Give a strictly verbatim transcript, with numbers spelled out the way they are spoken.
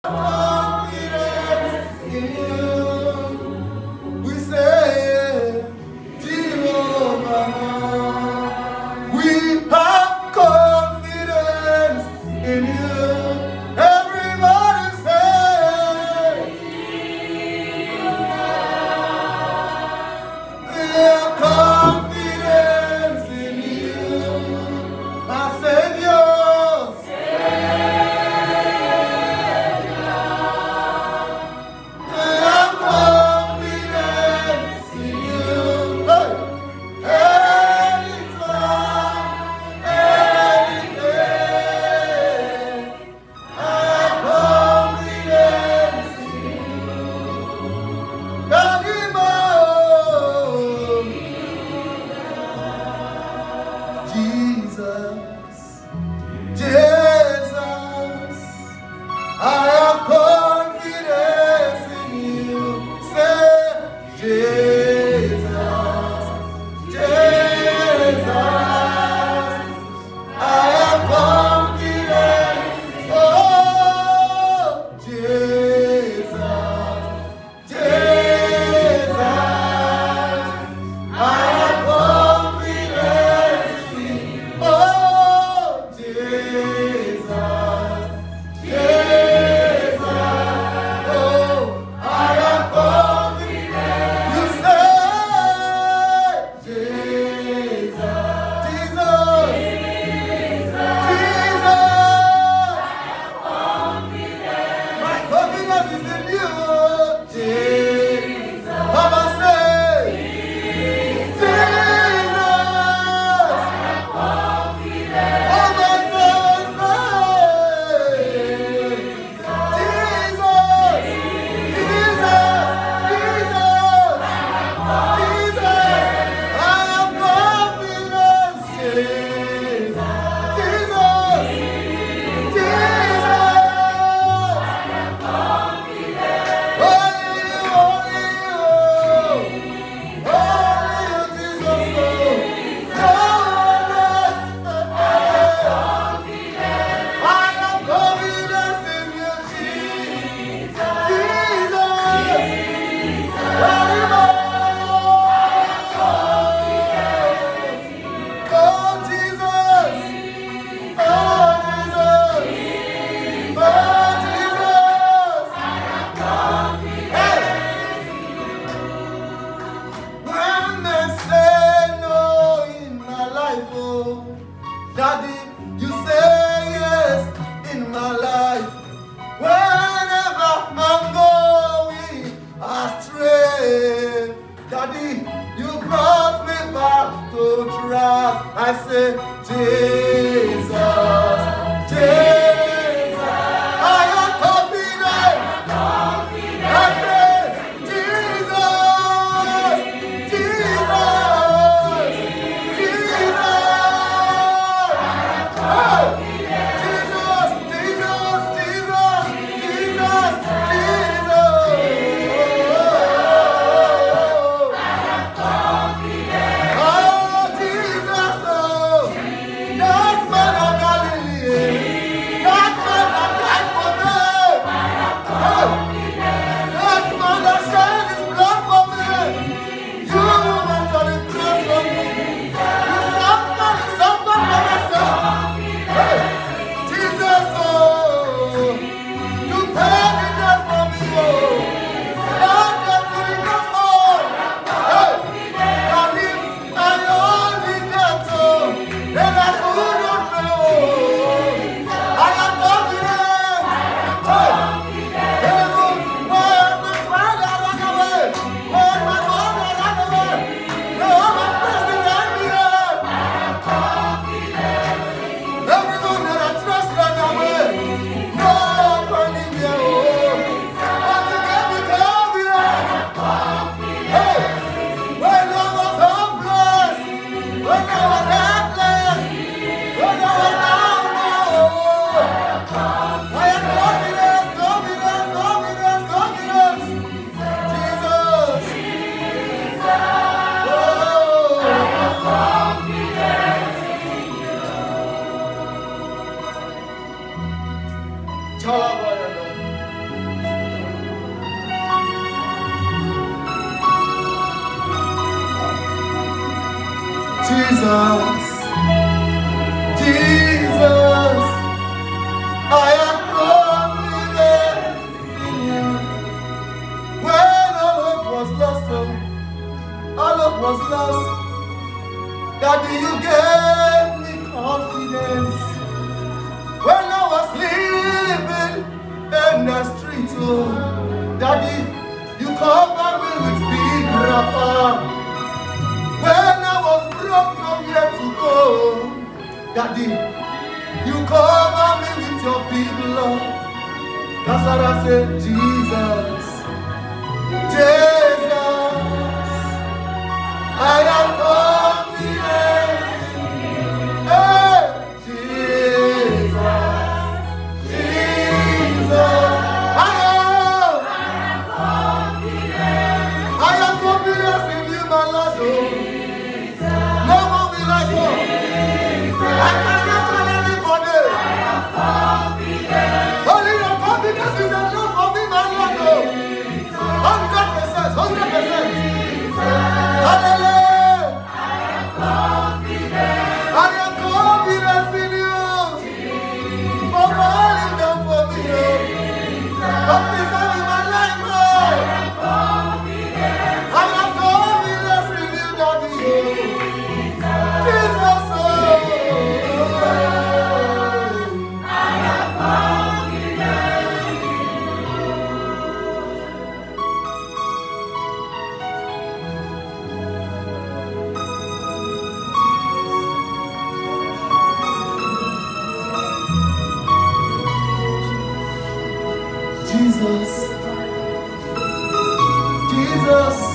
confidence in you. We say, Jehovah. We have confidence in you. Everybody say, we have confidence in you, my Savior. Daddy, you say yes in my life. Whenever I'm going astray, Daddy, you brought me back to track. I say, Jesus, Jesus, I am confident. I say, Jesus, Jesus, Jesus. Oh, Jesus, Jesus, Jesus, Jesus, Jesus. Oh, Jesus, oh, yes. Jesus, Jesus, I am confident in you. When all hope was lost, oh, all hope was lost, Daddy, you gave me confidence. When I was sleeping in the street, oh, Daddy, you covered me with big wrapper. When I was broke, nowhere to go, Daddy, you cover me with your big love. That's what I said, Jesus, Jesus, I am confident. Hey, Jesus, Jesus, I am, I am confident in you, my Lord. Oh. No one will I go. I cannot tell anybody. Only your confidence is enough for me, my Lord. Hundred percent, hundred percent. Hallelujah. I am confident in you. For all you done for me. For preserving my life, Lord. I am confident in you, Daddy. Jesus, oh. Jesus, Jesus.